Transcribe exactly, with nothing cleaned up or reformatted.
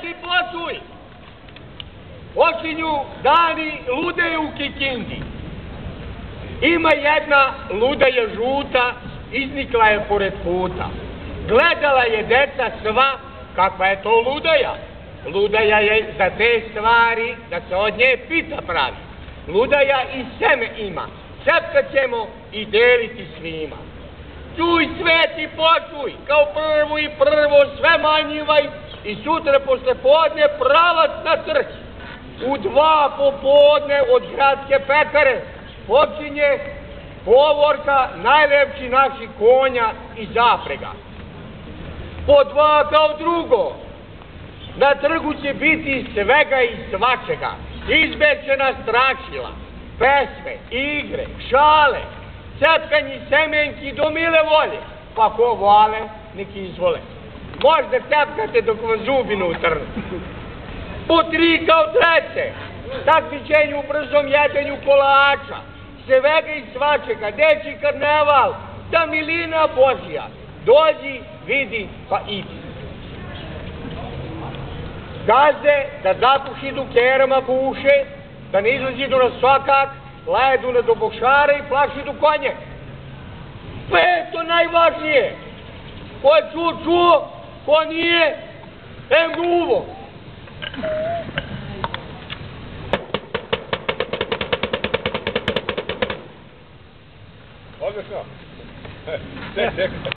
sveti počuj! Počinju dani lude u Kikindi. Ima jedna ludeja žuta, iznikla je pored puta. Gledala je deca sva, kakva je to ludeja. Ludeja je za te stvari da se od nje pita pravi. Ludeja i seme ima, sepkat ćemo i deliti svima. Čuj sveti počuj, kao prvo i prvo sve manjivaj i sutra posle podne pravac na trg. U dva popodne od gradske pekare počinje povorka najlepši naših konja i zaprega. Po dva kao drugo, na trgu će biti svega i svačega, izbečena strašila, pesme, igre, šale, cepkanji semenki do mile volje, pa ko vole, neki izvole. Možda cepkate dok vam zubi ne utrnu. Po tri kao treće, takmičenju u brzom jedenju kolača, svega i svačega, deči karneval, da milina Božja, dođi, vidi, pa idi. Gazde da zapušidu kerama buše, da ne izlazidu na sokak, lajedu na dobošare i plašidu konje. Peto najvažnije, ko je čuo, čuo, ko nije, em ga uvo. Odlično.